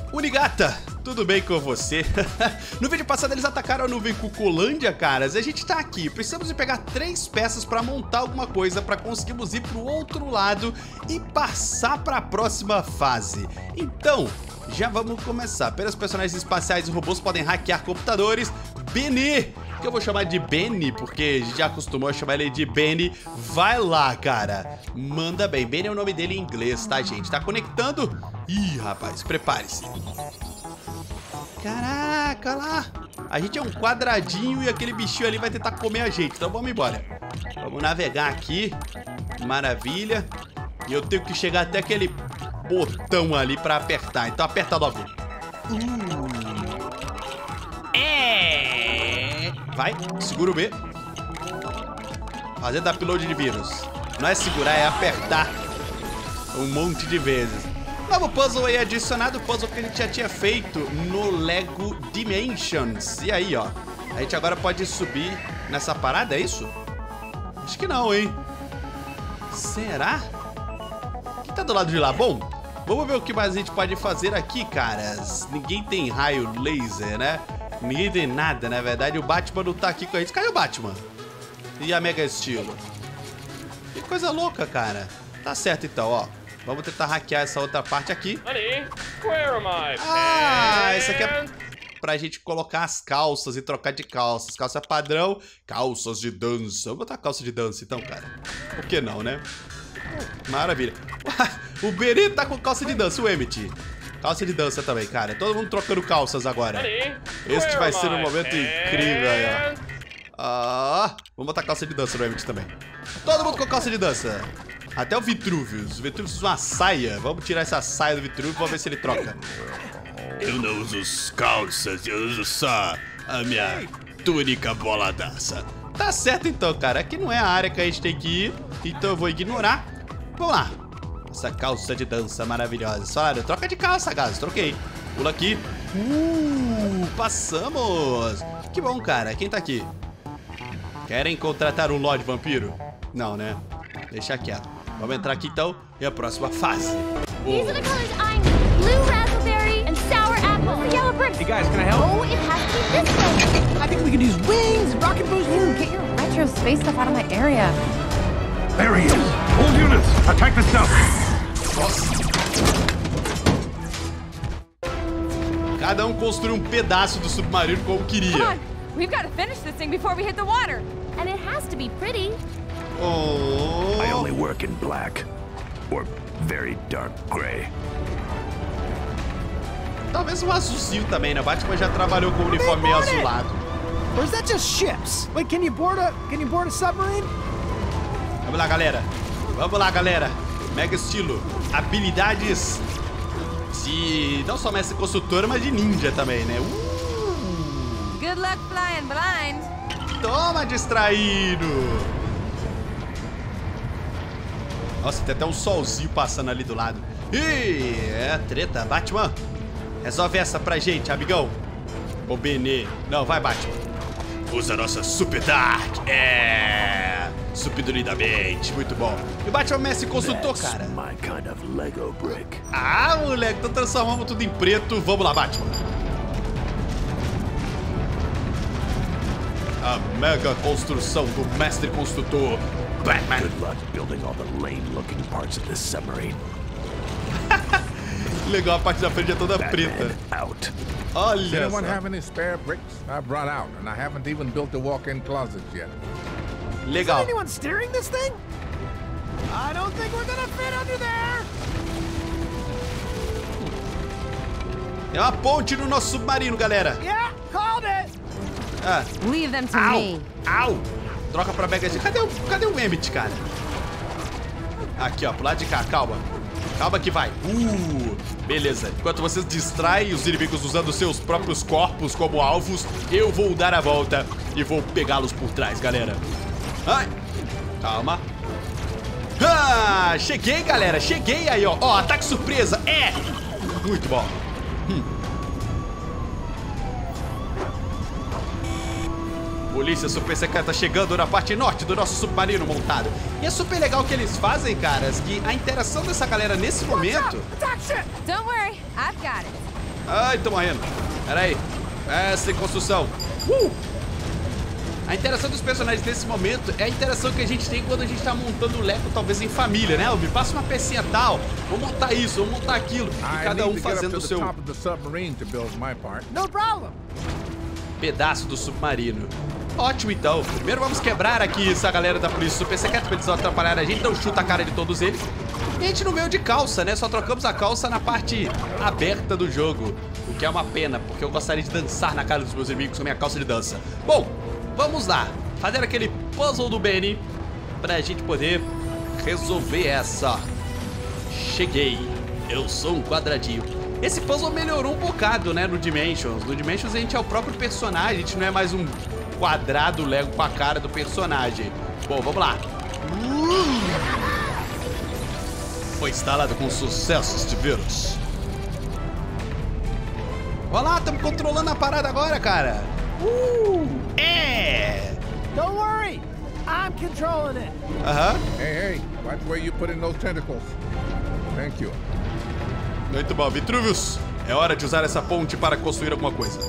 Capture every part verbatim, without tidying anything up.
Unigata, tudo bem com você? No vídeo passado eles atacaram a nuvem Cucolândia, caras, e a gente tá aqui. Precisamos de pegar três peças pra montar alguma coisa pra conseguirmos ir pro outro lado e passar pra próxima fase. Então, já vamos começar. Pelos personagens espaciais e robôs podem hackear computadores. Benny, que eu vou chamar de Benny, porque já acostumou a chamar ele de Benny. Vai lá, cara. Manda bem. Benny é o nome dele em inglês, tá, gente? Tá conectando? Ih, rapaz, prepare-se. Caraca, lá. A gente é um quadradinho e aquele bichinho ali vai tentar comer a gente. Então vamos embora. Vamos navegar aqui. Maravilha. E eu tenho que chegar até aquele botão ali pra apertar. Então aperta logo. Uh. É. Vai, segura o B. Fazendo upload de vírus. Não é segurar, é apertar um monte de vezes. Novo puzzle aí adicionado, puzzle que a gente já tinha feito no Lego Dimensions. E aí, ó, a gente agora pode subir nessa parada, é isso? Acho que não, hein? Será? O que tá do lado de lá? Bom, vamos ver o que mais a gente pode fazer aqui, caras. Ninguém tem raio laser, né? Ninguém tem nada, na verdade. O Batman não tá aqui com a gente. Cadê o Batman? E a Mega Estilo? Que coisa louca, cara. Tá certo, então, ó. Vamos tentar hackear essa outra parte aqui. Honey, where am I? Ah, isso aqui é pra gente colocar as calças e trocar de calças. Calça padrão, calças de dança. Vou botar calça de dança então, cara. Por que não, né? Maravilha. O Beri tá com calça de dança, o Emmett. Calça de dança também, cara. Todo mundo trocando calças agora. Este vai ser um momento incrível aí, ó. Ah, vamos botar calça de dança no Emmett também. Todo mundo com calça de dança. Até o Vitruvius. O Vitruvius usa uma saia. Vamos tirar essa saia do Vitruvius. Vamos ver se ele troca. Eu não uso calças, eu uso só a minha túnica boladaça. Tá certo então, cara. Aqui não é a área que a gente tem que ir, então eu vou ignorar. Vamos lá. Essa calça de dança maravilhosa. Salário, troca de calça, gás. Troquei. Pula aqui. Uh, passamos. Que bom, cara. Quem tá aqui? Querem contratar um Lorde Vampiro? Não, né? Deixa quieto. Vamos entrar aqui então e a próxima fase. These are the colors I'm blue raspberry and sour apple. Yellow bricks. Hey guys, can I help? Oh, it has to be this way. I think we could use wings, rocket boost. Dude, get your retro space stuff out of my area. There he is. All units, attack the stuff. Nossa. Cada um construiu um pedaço do submarino como queria. Come on, we've got to finish this thing before we hit the water. And it has to be pretty. Oh. I only work in black or very dark gray. Talvez um azulzinho também, né? O Batman já trabalhou com o uniforme meio azulado. Or is that just ships? Wait, can you board a can you board a submarine? Vamos lá, galera. Vamos lá, galera. Mega Estilo. Habilidades de não só mestre construtor, mas de ninja também, né? Uh. Good luck flying blind. Toma, distraído. Nossa, tem até um solzinho passando ali do lado. Ih, é treta. Batman, resolve essa pra gente, amigão. Ô, Benê. Não, vai, Batman. Usa a nossa Super Dark. É. Subidamente. Muito bom. E o Batman mestre consultor, cara. My kind of Lego brick. Ah, moleque. Então transformamos tudo em preto. Vamos lá, Batman. A mega construção do mestre construtor Batman. Good luck building all the lame-looking parts of this submarine. Legal, a parte da frente é toda Batman preta. out. Olha Anyone só. have any spare bricks? I brought out, and I haven't even built the walk-in closet yet. Legal. Is anyone steering this thing? I don't think we're gonna fit under there. É uma ponte no nosso submarino, galera. Yeah, called it. Ah. Leave them to Au! me. Au! Troca pra Mega Estilo. Cadê o, cadê o Emmett, cara? Aqui, ó, pro lado de cá, calma. Calma que vai. Uh, beleza. Enquanto vocês distraem os inimigos usando seus próprios corpos como alvos, eu vou dar a volta e vou pegá-los por trás, galera. Ai. Calma. Ah, cheguei, galera. Cheguei aí, ó. Ó, ataque surpresa. É. Muito bom. Hum. Polícia super secreta chegando na parte norte do nosso submarino montado. E é super legal o que eles fazem, caras, que a interação dessa galera nesse momento... Don't worry, I've got it. Ai, tô morrendo. Pera aí. É, sem construção. Uh! A interação dos personagens nesse momento é a interação que a gente tem quando a gente tá montando o Lego, talvez em família, né? Me passa uma pecinha tal, vou montar isso, vou montar aquilo. E cada um fazendo o seu No problem. pedaço do submarino. Ótimo, então. Primeiro vamos quebrar aqui essa galera da polícia super secreta pra eles não atrapalharem a gente, então chuta a cara de todos eles. E a gente não veio de calça, né? Só trocamos a calça na parte aberta do jogo. O que é uma pena, porque eu gostaria de dançar na cara dos meus inimigos com a minha calça de dança. Bom, vamos lá. Fazer aquele puzzle do Benny pra gente poder resolver essa. Cheguei. Eu sou um quadradinho. Esse puzzle melhorou um bocado, né, no Dimensions. No Dimensions a gente é o próprio personagem, a gente não é mais um quadrado Lego com a cara do personagem. Bom, vamos lá. Foi instalado com sucesso este vírus. Olha lá, estamos controlando a parada agora, cara. Uh, é. Don't worry. I'm controlling it. Aham. Uh-huh. Hey, hey, watch where you put in those tentacles. Thank you. Muito bom, Vitruvius. É hora de usar essa ponte para construir alguma coisa.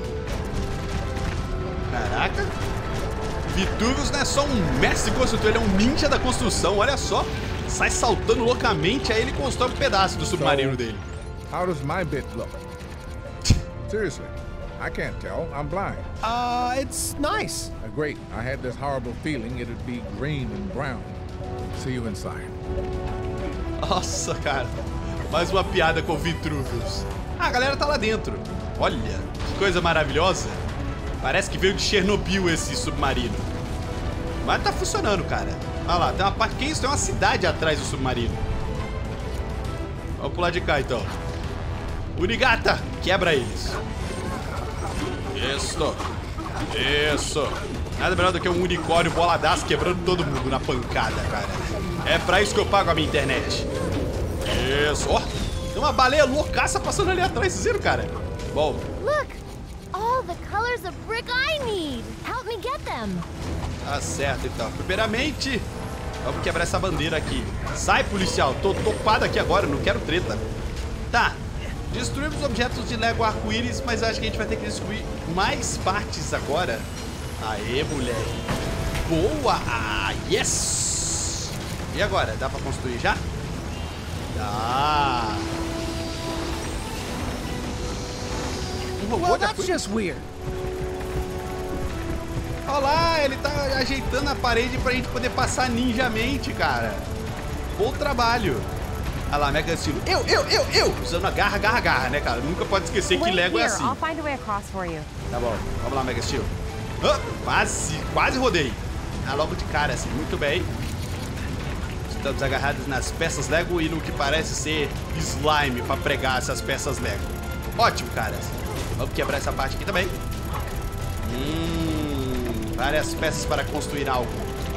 Caraca. Vitruvius não é só um mestre construtor, ele é um ninja da construção, olha só. Sai saltando loucamente, aí ele constrói um pedaço do submarino so, dele. How does my bit look? Seriously, I can't tell. I'm blind. Uh, it's nice. Uh, great. I had this horrible feeling it'd be green and brown. See you inside. Nossa, cara. Mais uma piada com o Vitruvius. Ah, a galera tá lá dentro. Olha, que coisa maravilhosa. Parece que veio de Chernobyl esse submarino. Mas tá funcionando, cara. Olha lá, tem uma parte... Que isso? Tem uma cidade atrás do submarino. Vamos pular de cá, então. Unigata, quebra eles. Isso. Isso. Nada melhor do que um unicórnio boladaço quebrando todo mundo na pancada, cara. É pra isso que eu pago a minha internet. Isso. Ó, tem uma baleia loucaça passando ali atrás, vocês viram, cara? Bom. Look, all the colors of brick I need. Help me get them. Tá certo, então. Primeiramente, vamos quebrar essa bandeira aqui. Sai, policial. Tô topado aqui agora, não quero treta. Tá. Destruímos objetos de Lego arco-íris, mas acho que a gente vai ter que destruir mais partes agora. Aê, moleque. Boa! Ah, yes! E agora? Dá pra construir já? Dá. Um robô Well, de that's just weird. Olha lá, ele tá ajeitando a parede pra gente poder passar ninjamente, cara. Bom trabalho. Olha lá, Mega Steel. Eu, eu, eu, eu! Usando a garra, garra, garra, né, cara? Nunca pode esquecer que Lego é assim. I'll find a way across for you. Tá bom, vamos lá, Mega Steel. Ah, quase, quase rodei. Ah, logo de cara, assim, muito bem. Estamos agarrados nas peças Lego e no que parece ser slime pra pregar essas peças Lego. Ótimo, cara. Vamos quebrar essa parte aqui também. Hum, várias peças para construir algo.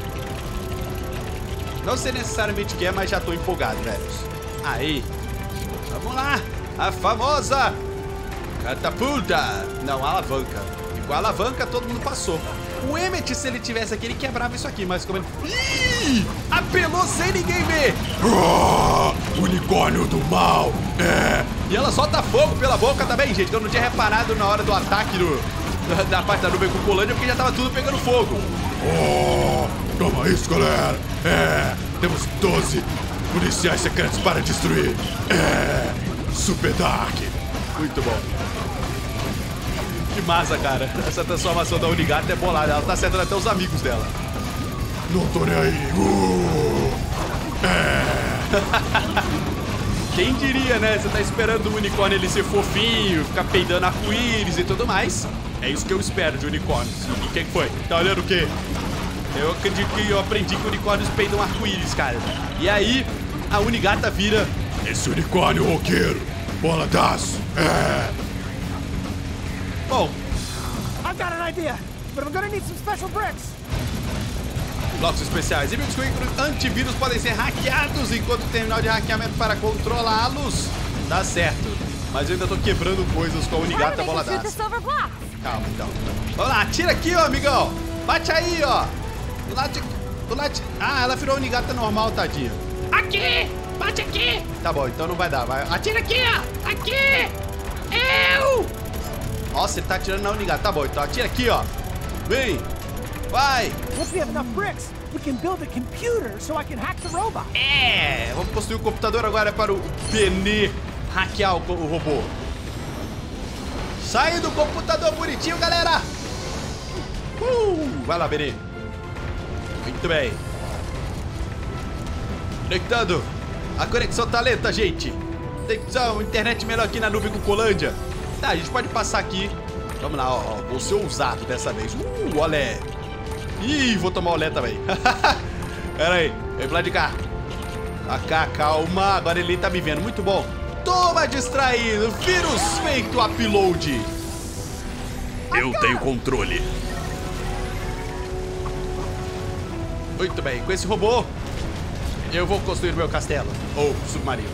Não sei necessariamente o que é, mas já tô empolgado, velhos. Aí. Vamos lá. A famosa catapulta. Não, a alavanca. E com a alavanca todo mundo passou. O Emmet, se ele tivesse aqui, ele quebrava isso aqui, mas como ele... Ih! Apelou sem ninguém ver! Oh, unicórnio do mal! É! E ela solta fogo pela boca também, gente, que eu não tinha reparado na hora do ataque do, da, da parte da nuvem Cucolândia, porque já tava tudo pegando fogo. Oh! Toma isso, galera! É! Temos doze policiais secretos para destruir! É! Super Dark! Muito bom! Que massa, cara. Essa transformação da Unigata é bolada. Ela tá acertando até os amigos dela. Não tô nem aí. Uh, é. Quem diria, né? Você tá esperando o unicórnio ele ser fofinho, ficar peidando arco-íris e tudo mais. É isso que eu espero de unicórnios. E quem foi? Tá olhando o quê? Eu acredito que eu aprendi que unicórnios peidam arco-íris, cara. E aí, a Unigata vira esse unicórnio roqueiro. Boladaço. É. Bom, I've got an idea, but I'm gonna need some special bricks. Blocos especiais. E antivírus podem ser hackeados enquanto o terminal de hackeamento para controlá-los. Tá certo. Mas eu ainda tô quebrando coisas com a Unigata boladaça. Calma, então. Vamos lá, atira aqui, ó, amigão. Bate aí, ó. Do lado de... Do lado de... Ah, ela virou Unigata normal, tadinha. Aqui! Bate aqui! Tá bom, então não vai dar. Vai... Atira aqui, ó! Aqui! É! Nossa, ele tá atirando na unidade. Tá bom, então atira aqui, ó. Vem. Vai. Once we have enough bricks, we can build a computer so I can hack the robot. É, vamos construir um computador agora para o Benê hackear o, o robô. Sai do computador bonitinho, galera. Uh, vai lá, Benê. Muito bem. Conectando. A conexão tá lenta, gente. Tem que usar uma internet melhor aqui na nuvem com Colândia. Tá, a gente pode passar aqui. Vamos lá, ó, ó. Vou ser ousado dessa vez. Uh, olé. Ih, vou tomar olé também. Pera aí, vem pro lado de cá. Pra cá, calma. Agora ele tá me vendo, muito bom. Toma, distraído. Vírus feito upload. Eu tenho controle. Muito bem, com esse robô eu vou construir meu castelo. Ou submarino.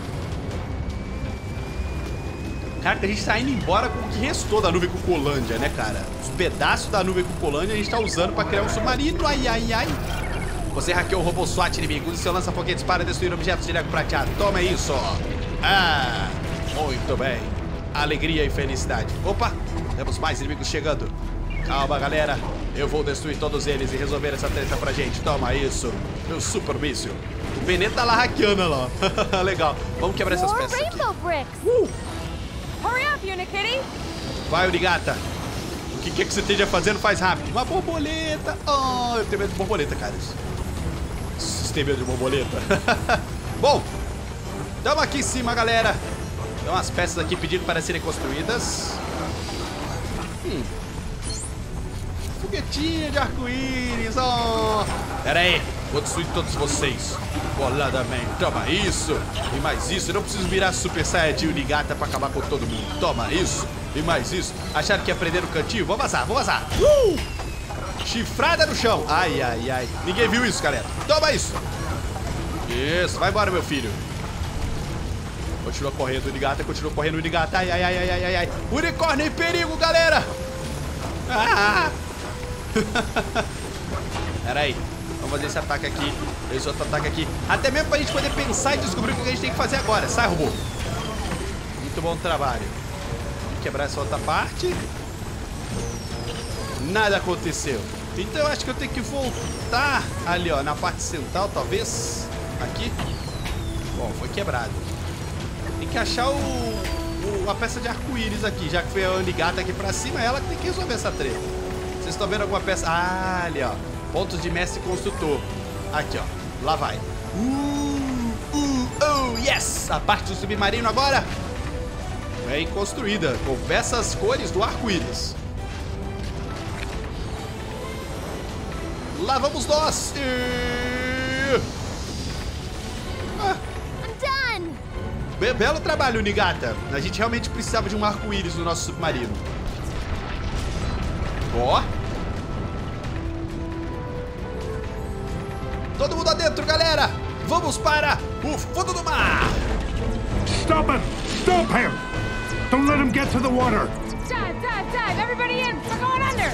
Cara, a gente tá indo embora com o que restou da nuvem Cucolândia, né, cara? Os pedaços da nuvem Cucolândia a gente tá usando pra criar um submarino. Ai, ai, ai. Você hackeou o robô SWAT inimigo. Use seu lança-foguetes para destruir objetos de Lego prateado. Toma isso, ó. Ah, muito bem. Alegria e felicidade. Opa, temos mais inimigos chegando. Calma, galera. Eu vou destruir todos eles e resolver essa treta pra gente. Toma isso. Meu super míssil. O Benê tá lá hackeando lá. Legal. Vamos quebrar essas More peças aqui. rainbow bricks. Uh. Hurry up, Unikitty! Vai, Unigata. O que, que é que você esteja fazendo? Faz rápido. Uma borboleta. Oh, eu tenho medo de borboleta, cara. Vocês têm medo de borboleta? Bom, estamos aqui em cima, galera. Tem umas peças aqui pedindo para serem construídas. Hum. Foguetinha de arco-íris. Oh. Pera aí. Vou destruir todos vocês. Boladamente. Toma isso. E mais isso. Eu não preciso virar Super Saiyajin Unigata pra acabar com todo mundo. Toma isso. E mais isso. Acharam que ia prender no cantinho? Vou vazar, vou vazar. Uh! Chifrada no chão. Ai, ai, ai. Ninguém viu isso, galera. Toma isso. Isso. Vai embora, meu filho. Continua correndo, Unigata. Continua correndo, Unigata. Ai, ai, ai, ai, ai, ai. Unicórnio em perigo, galera. Ah! Pera aí. Vamos fazer esse ataque aqui. Esse outro ataque aqui. Até mesmo pra gente poder pensar e descobrir o que a gente tem que fazer agora. Sai, robô. Muito bom trabalho. Vamos quebrar essa outra parte. Nada aconteceu. Então eu acho que eu tenho que voltar ali, ó, na parte central, talvez. Aqui. Bom, foi quebrado. Tem que achar o, o a peça de arco-íris aqui. Já que foi a Unigata aqui pra cima, ela que tem que resolver essa treta. Vocês estão vendo alguma peça? Ah, ali, ó. Pontos de mestre construtor. Aqui, ó. Lá vai. Uh, uh, oh, yes! A parte do submarino agora bem construída, com peças cores do arco-íris. Lá vamos nós! E... ah. I'm done. Be belo trabalho, Unigata. A gente realmente precisava de um arco-íris no nosso submarino. Ó. Todo mundo adentro, galera! Vamos para o fundo do mar! Stop it! Stop him! Don't let him get to the water! Dive, dive, dive! Everybody in! We're going under!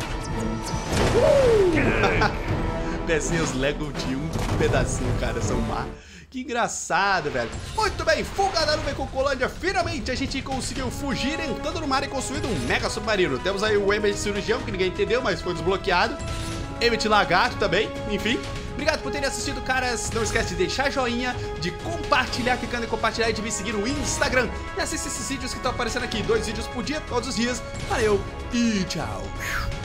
Pecinhas Lego de um pedacinho, cara, são mar. Que engraçado, velho. Muito bem, fuga da nuvem Cucolândia. Finalmente a gente conseguiu fugir entrando no mar e construindo um mega submarino. Temos aí o Emmett Cirurgião, que ninguém entendeu, mas foi desbloqueado. Emmett Lagarto também, enfim. Obrigado por terem assistido, caras. Não esquece de deixar joinha, de compartilhar, clicando em compartilhar e de me seguir no Instagram. E assista esses vídeos que estão aparecendo aqui. Dois vídeos por dia, todos os dias. Valeu e tchau.